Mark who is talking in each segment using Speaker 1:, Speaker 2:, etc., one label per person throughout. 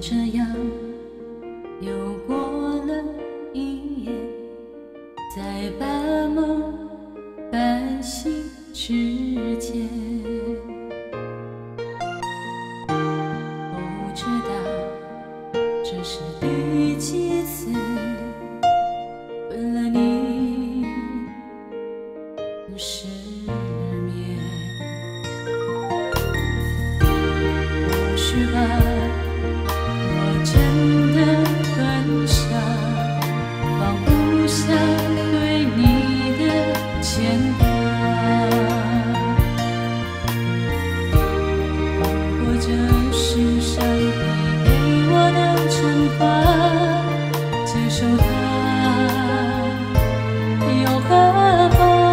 Speaker 1: 这样又过了一夜，在半梦半醒之间，不知道这是第几次问了你不失眠。或许吧，我真的很傻，放不下对你的牵挂。如果这是上帝给我的惩罚，接受它又何妨？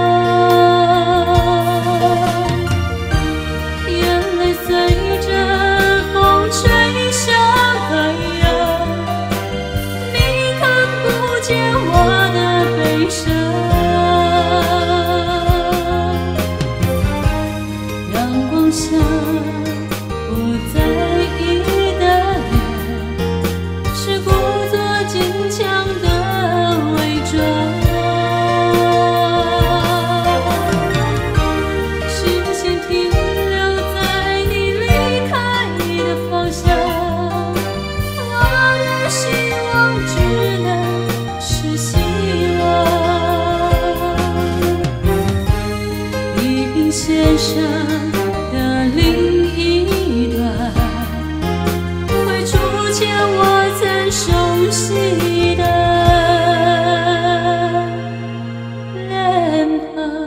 Speaker 1: 眼泪随着风吹向海洋，你看不见我的悲伤。阳光下不在意的脸，是故作坚强的伪装。视线停留在你离开的方向，我的希望只能是希望。地平线上的另一端，会出现我曾熟悉的脸庞。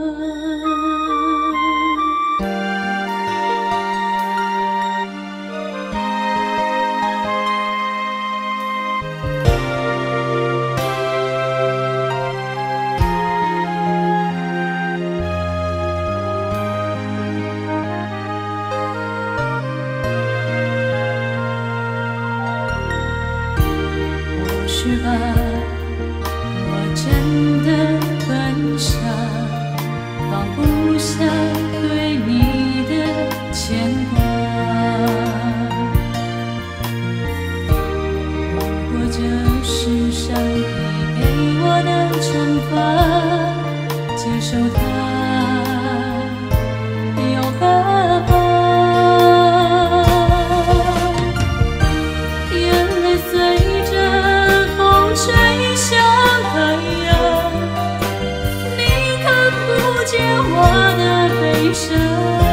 Speaker 1: 或许吧，我真的很傻，放不下对你的牵挂。如果这是上帝给我的惩罚，接受它又何妨？眼泪随着风吹向海洋，你看不见我的悲伤。